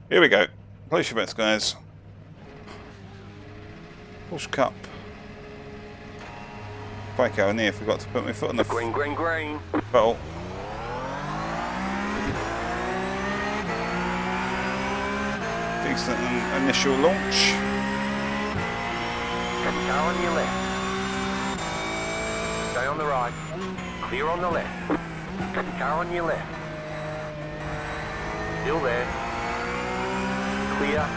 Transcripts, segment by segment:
Here we go. Place your bets, guys. Porsche Cup. Quake out in here. Forgot to put my foot on the Green, green, green. pedal. Decent initial launch. Car on your left. Stay on the right. Clear on the left. Car on your left. Still there. Clear.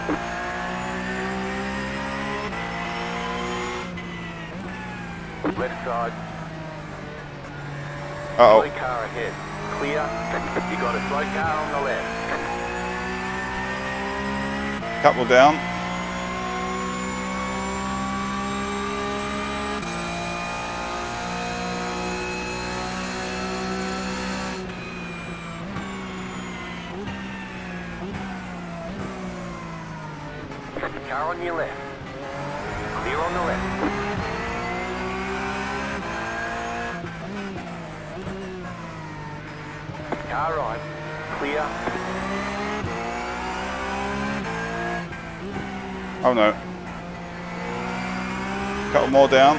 Left side. Uh-oh. Slow car ahead. Clear. You got a slow car on the left. Couple down. Car on your left. Clear on the left. Car right. Clear. Oh no. Couple more down.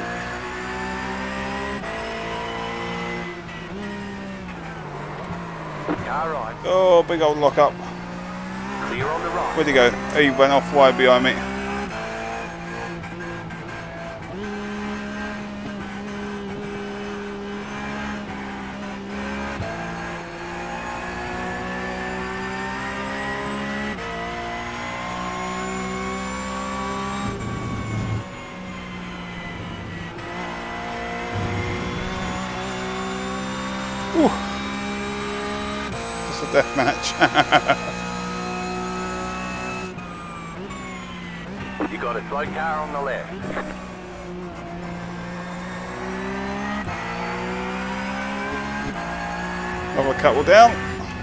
Car right. Oh, big old lock up. Clear on the right. Where'd he go? He went off wide behind me. Ooh. It's a death match. You got a slow car on the left. Another couple down.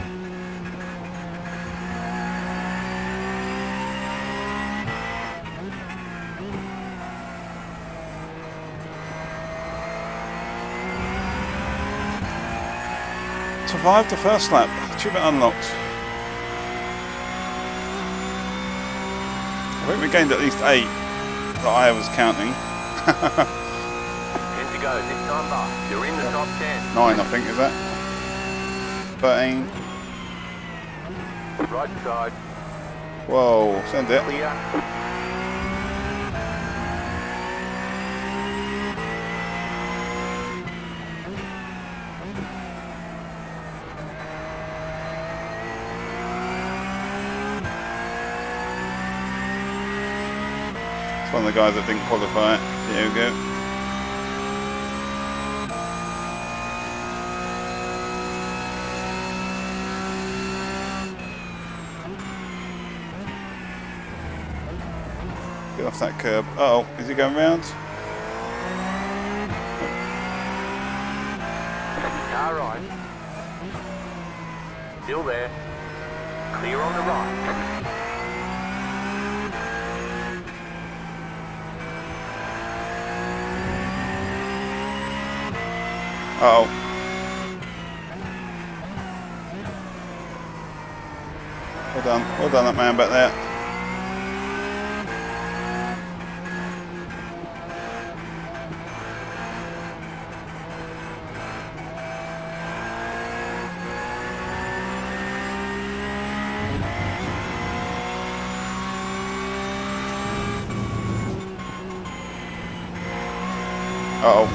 Survived the first lap. Achievement unlocked. I think we gained at least 8 that I was counting. 10 to go. This time by. You're in the top 10. 9 I think, is that? 13. Right side. Whoa, send it. Clear. It's one of the guys that didn't qualify it. There we go. Get off that curb. Uh oh, is he going round? Car right. Still there. Clear on the right. Uh oh. Well done that man back there. Uh-oh.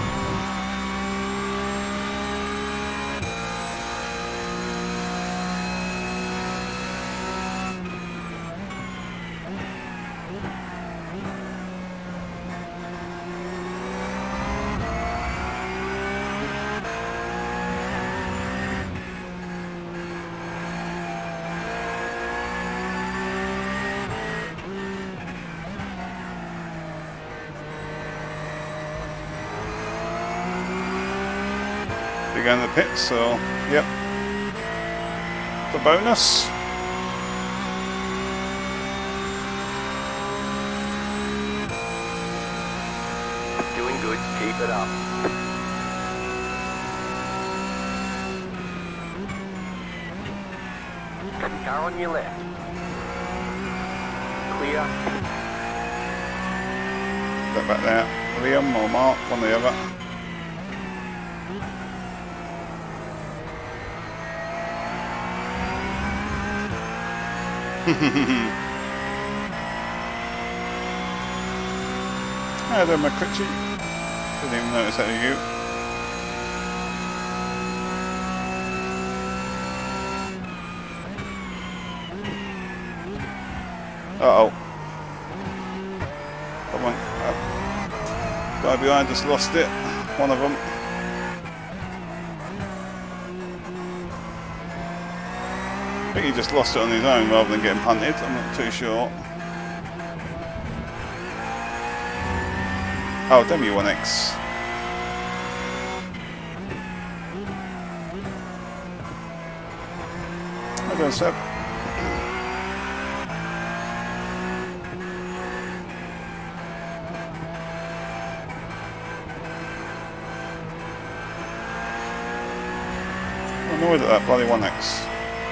We go in the pits, so yep. The bonus. Doing good. Keep it up. Car on your left. clear. Get back there. Liam or Mark, one or the other. Hello, McCritchie. Didn't even notice that was you. Uh-oh. Come on. Guy behind us lost it. One of them. I think he just lost it on his own rather than getting punted. I'm not too sure. Oh, damn you, 1X. How doing, Seb? I'm annoyed at that bloody 1X.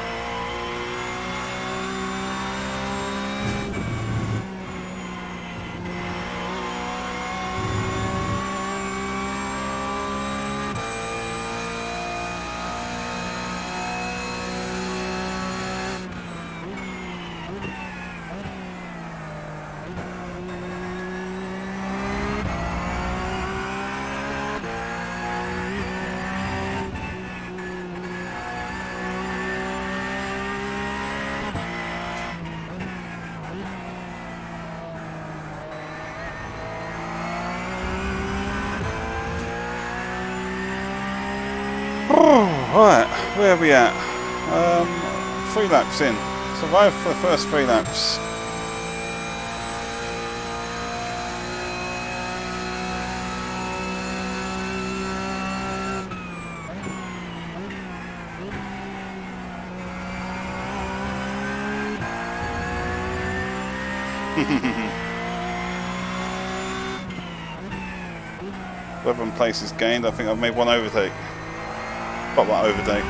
Right, where are we at? 3 laps in. Survived for the first 3 laps. Eleven places gained. I think I've made 1 overtake. Got that overtake.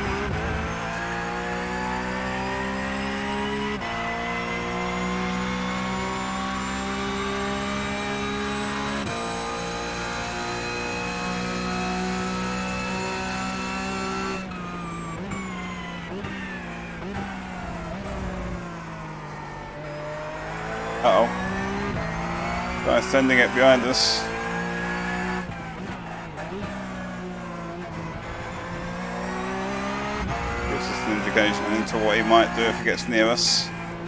Uh-oh. Guy's sending it behind us. Gives us an indication into what he might do if he gets near us.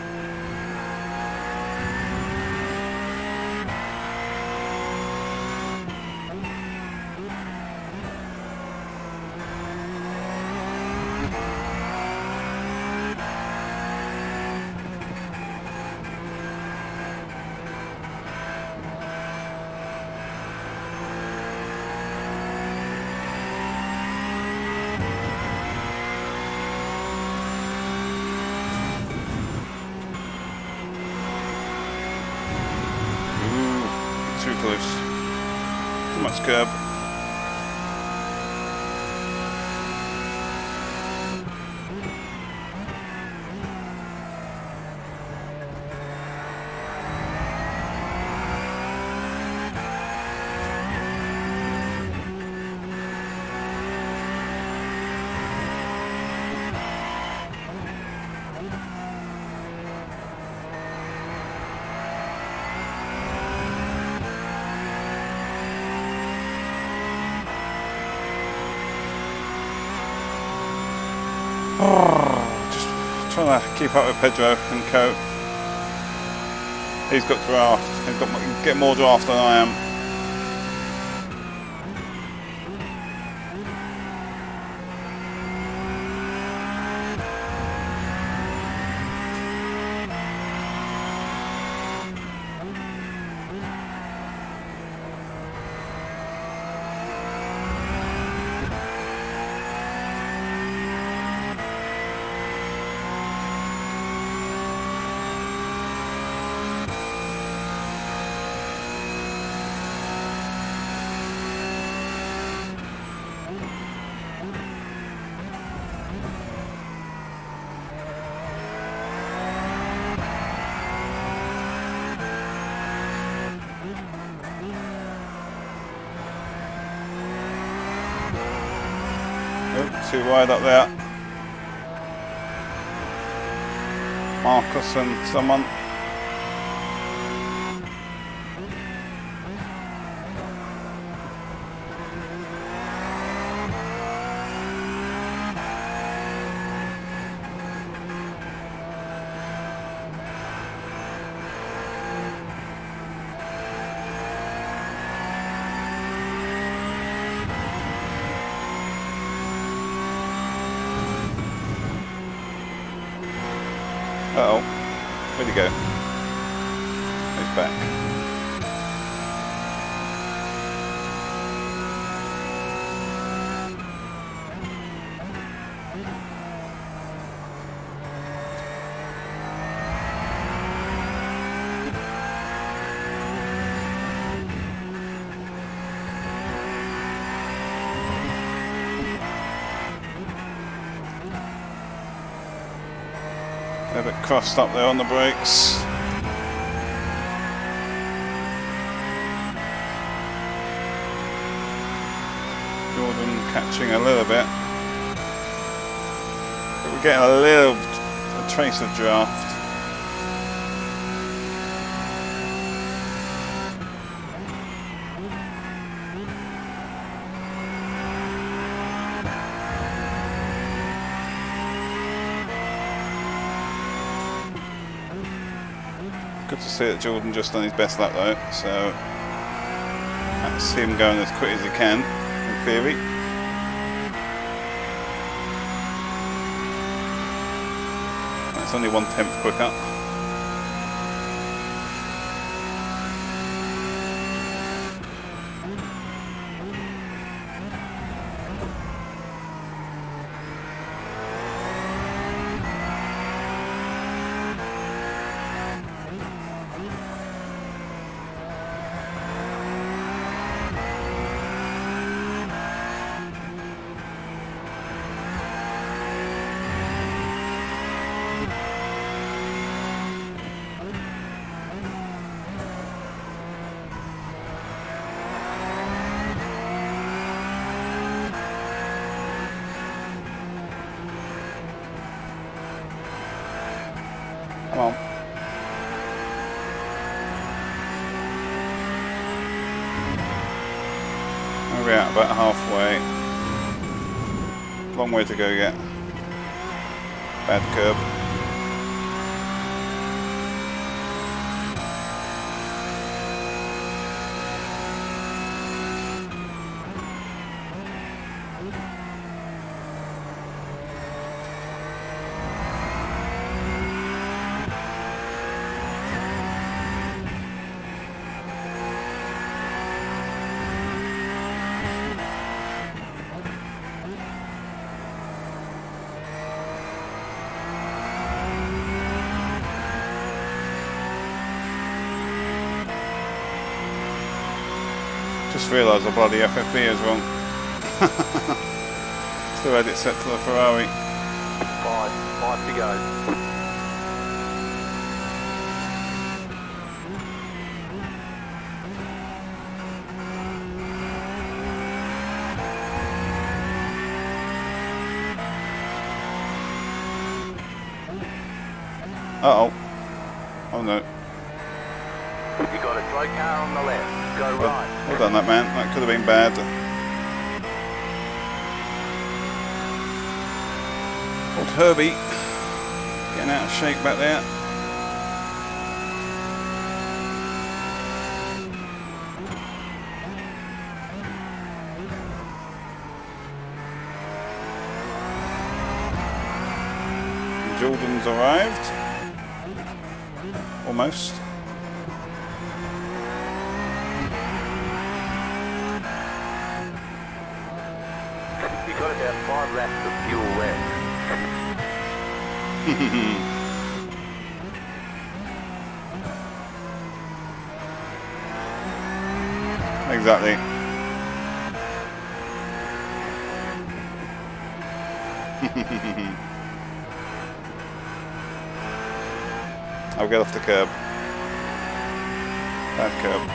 Too close. Too much curb. Just trying to keep up with Pedro and Co. He's got draft. He's got get more draft than I am. too wide up there. Marcus and someone. Uh-oh. Where'd he go? He's back. A bit crossed up there on the brakes. Jordan catching a little bit. But we're getting a trace of draft. Good to see that Jordan just done his best lap though, so that's him going as quick as he can, in theory. That's only 1/10 quicker. Come on. We're out about halfway. Long way to go yet. Bad curb. Just realised the bloody FFP is wrong. Still had it set to the Ferrari. Five to go. Uh-oh. Oh no. You got a slow car on the left. Go right. Well done that man. That could have been bad. Old Herbie getting out of shape back there. Jordan's arrived. Almost. You got about 5 laps of fuel left. Exactly. I'll get off the curb. Bad curb.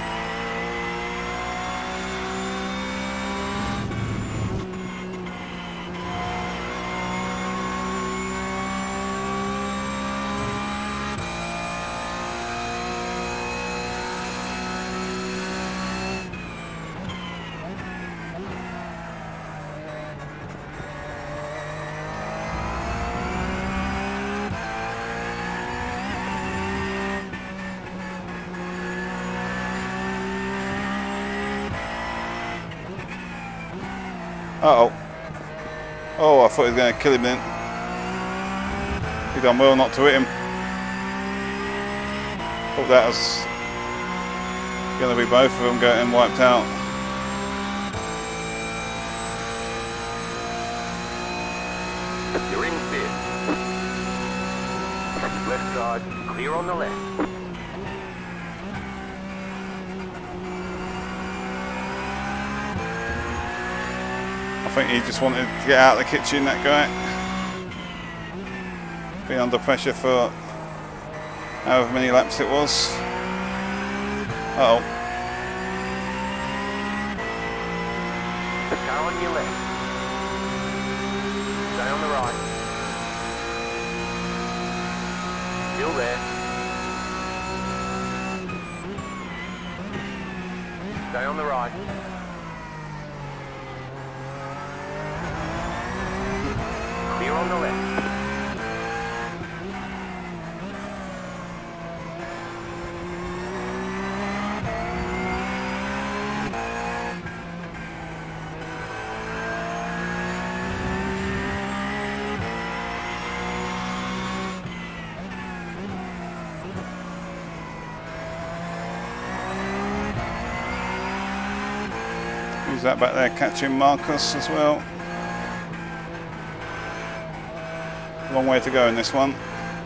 Uh-oh. Oh, I thought he was going to kill him then. He done well not to hit him. Thought that was going to be both of them getting wiped out. You're in fifth. Left side, clear on the left. I think he just wanted to get out of the kitchen, that guy. Been under pressure for however many laps it was. Uh-oh. Car on your left. Stay on the right. Still there. Stay on the right. Clear on the left. Who's that back there catching Marcus as well? Long way to go in this one.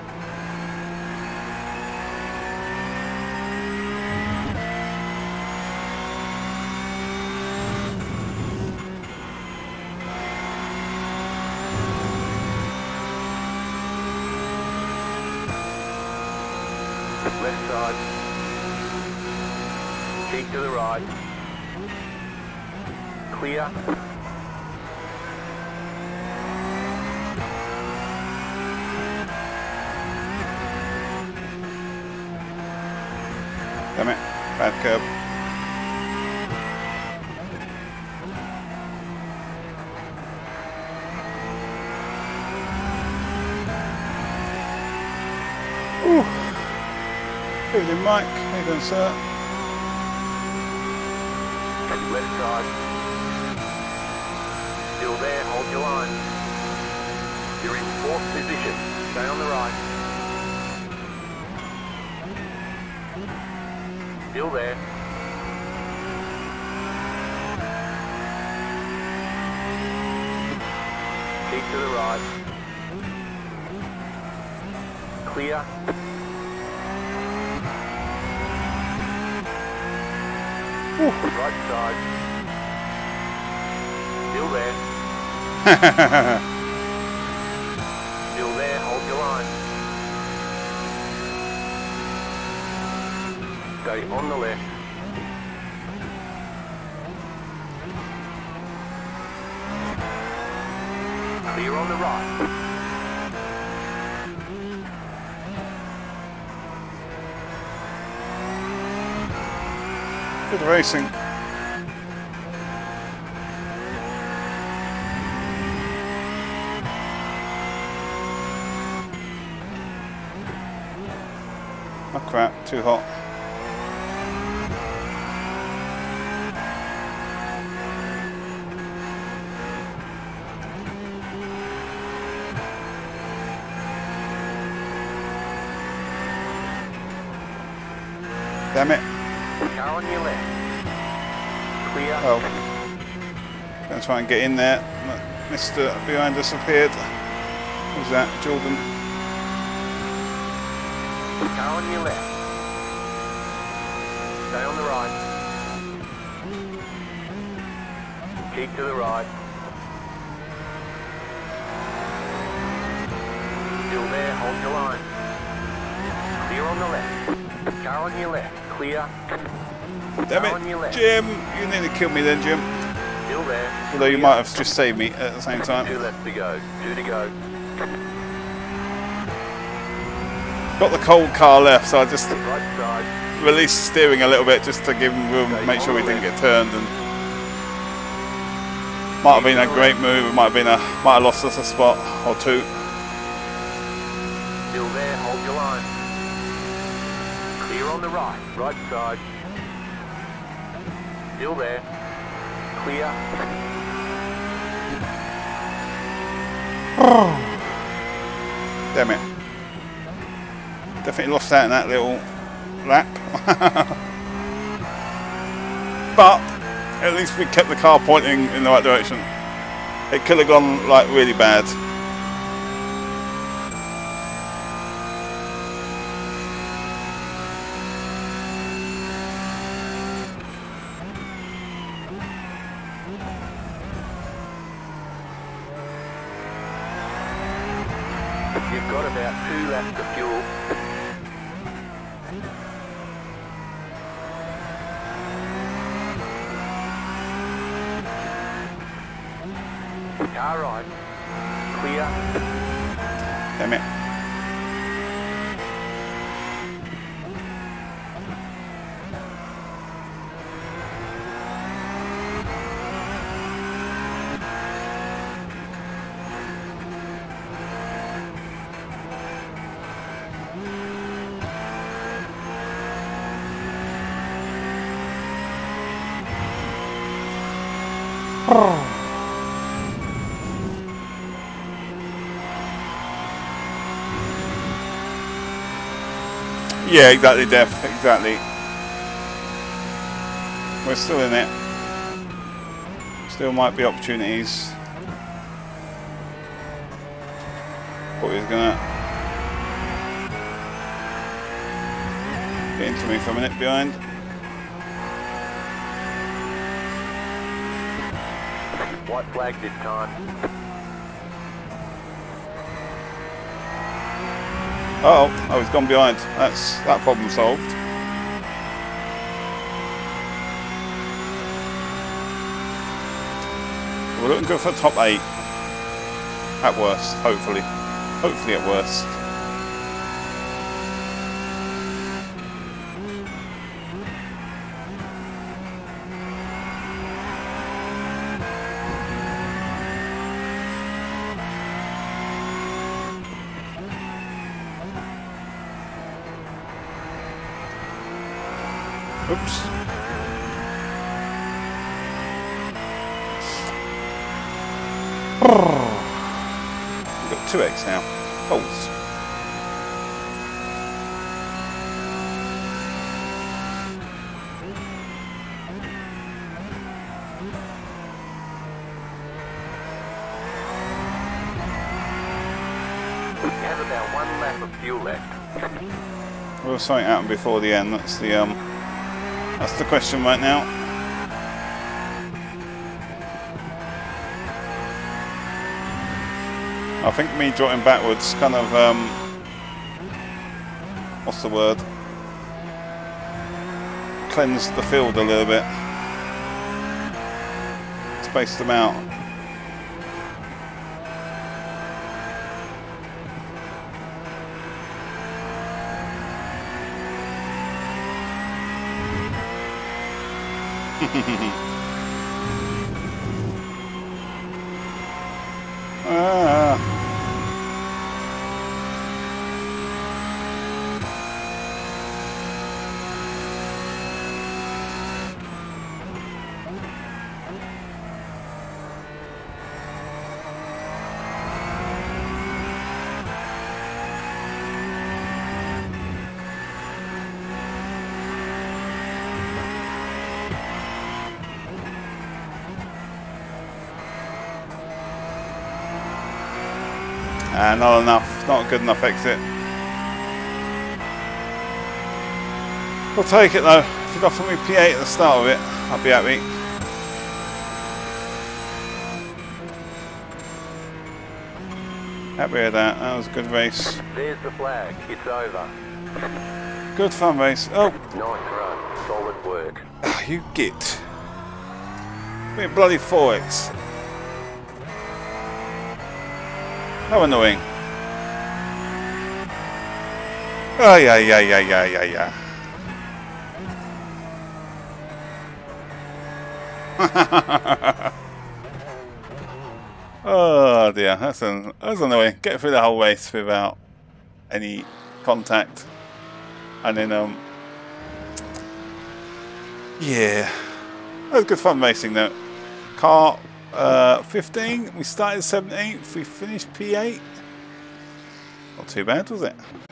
Left side. Keep to the right. Clear. Damn it. Bad curb. Ooh. Evening, Mike. How you doing, sir? Left side. Still there, hold your line. You're in fourth position. Stay on the right. Still there. Keep to the right. Clear. Right side. Still there. Still there, hold your line. Stay on the left. Clear on the right. Good racing. Oh crap, too hot. Damn it. Car on your left. Clear. Oh. Gonna try and get in there. Mr. behind us appeared. Who's that? Jordan. Car on your left. Stay on the right. Keep to the right. Still there, hold your line. Clear on the left. Car on your left. Clear. Damn Car on your it, left. Jim! You nearly killed me then, Jim. Still there. Although you Clear. might have just saved me at the same time. 2 left to go. 2 to go. Got the cold car left, so I just Right side. released the steering a little bit just to give him room, make sure we didn't get turned. And might have been a great move. It might have lost us a spot or two. Still there, hold your line. Clear on the right. Right side. Still there. Clear. Damn it. Definitely lost out in that little lap. But at least we kept the car pointing in the right direction. It could have gone like really bad. You've got about 2 laps of fuel. Car right. Clear. Damn it. Yeah, exactly, Dev. Exactly. We're still in it. Still might be opportunities. Thought he was gonna get into me for a minute behind. White flag this time. Uh oh, he's gone behind. That's that problem solved. We're looking good for top 8. At worst, hopefully. Hopefully at worst. Oops. We've got 2x now. Holes. We have about 1 lap of fuel left. Will something happen before the end? That's the question right now. I think me dropping backwards kind of what's the word? Cleansed the field a little bit. Spaced them out. Not enough, not a good enough exit. We'll take it though. If you'd offered me P8 at the start of it, I'd be happy. Happy with that. That was a good race. There's the flag. It's over. Good fun race. Oh, Nice run. Solid work. you git. Be a bloody 4x. How annoying. Oh, yeah. Oh dear, that's annoying. Get through the whole race without any contact. And then, yeah. That was good fun racing though. Car 15. We started 17th. We finished P8. Not too bad, was it?